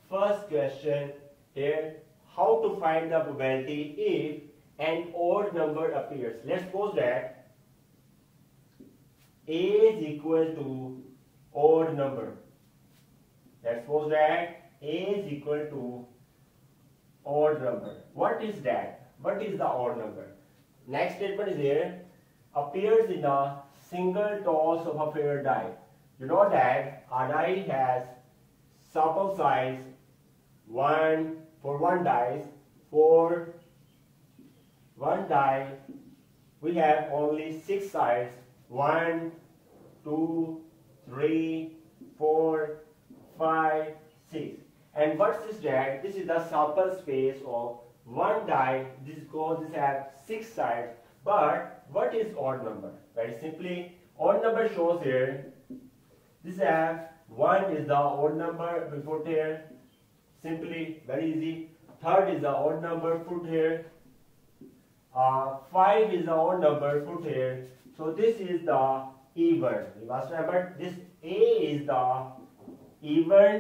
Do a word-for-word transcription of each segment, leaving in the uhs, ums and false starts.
first question here, how to find the probability if an odd number appears. Let's suppose that A is equal to odd number. Let's suppose that A is equal to odd number. What is that? What is the odd number? Next statement is here, appears in a single toss of a fair die. You know that a die has sample size one for one dice. For one die we have only six sides. One, two, three, four, five, six. And what is that? This is the sample space of one die. This goes this has six sides. But what is odd number? Very simply, odd number shows here. This has one is the odd number we put here. Simply, very easy. Third is the odd number put here. Uh, five is the odd number put here. So this is the even. You must remember this A is the even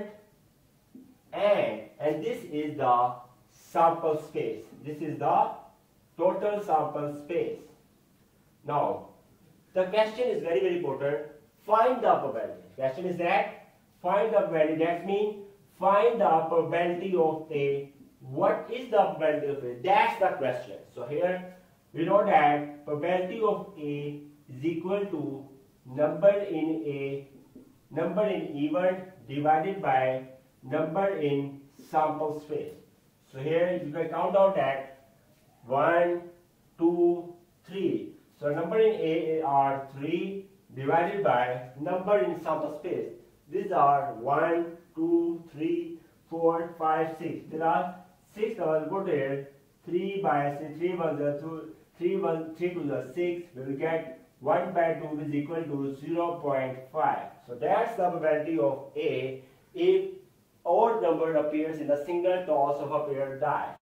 and and this is the sample space. This is the total sample space. Now the question is very very important. Find the probability. Question is that find the probability. That means find the probability of A. What is the probability of A? That's the question. So here we know that probability of A is equal to number in A, number in even divided by number in sample space. So here you can count out that one, two, three. So number in A are three divided by number in sample space. These are one, two, three, four, five, six. There are six numbers put here. three by three ones are two, three one, three two are six. We will get one by two is equal to zero point five. So that's the probability of A if odd number appears in a single toss of a paired die.